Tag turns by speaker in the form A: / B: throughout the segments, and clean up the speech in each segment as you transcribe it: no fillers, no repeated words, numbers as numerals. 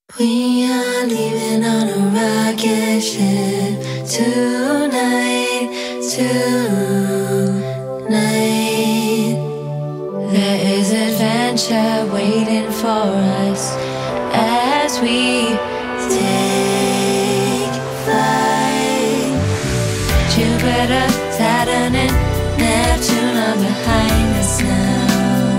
A: We are leaving on a rocket ship tonight, tonight. There is adventure waiting for us as we take flight. Jupiter, Saturn and Neptune are behind us now.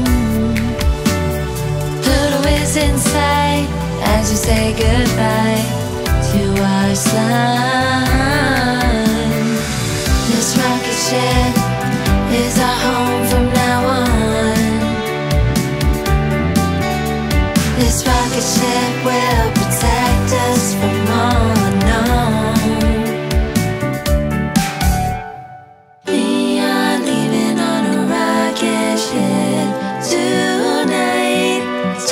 A: Pluto is in sight as we say goodbye to our sun. This rocket ship is our home from now on. This rocket ship will protect us from all unknown. We are leaving on a rocket ship tonight,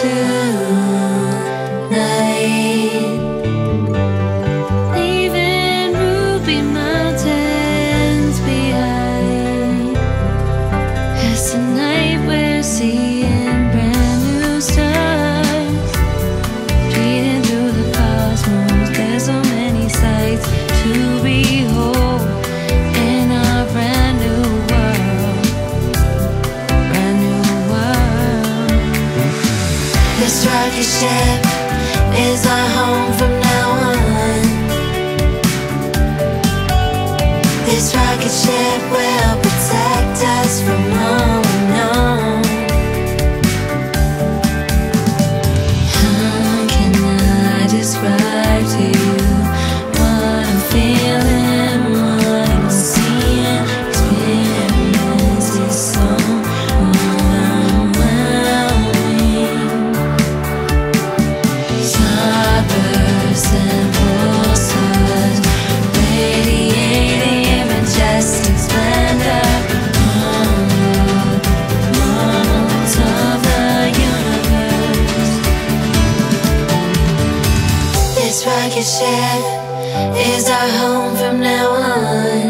A: leaving ruby mountains behind. As tonight we're seeing brand new stars, speeding through the cosmos. There's so many sights to behold in our brand new world, brand new world. This rocket ship is our home from now on. This rocket ship will protect us from all unknown. How can I describe to you what I'm feeling, what I'm seeing? Experience is so overwhelming. Starbursts and pulsars, radiating in majestic splendor. Moments of the universe. This rocket ship is our home from now on.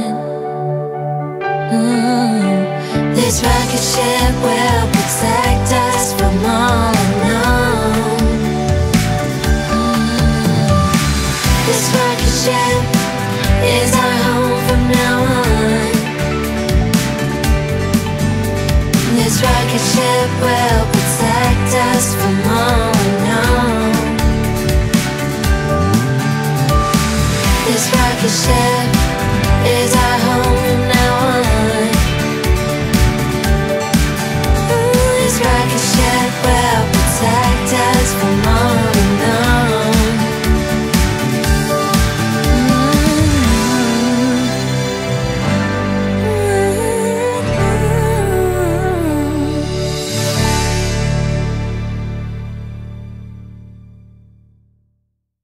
A: This rocket ship will protect us from all unknown. This rocket ship is our home from now on. This rocket ship will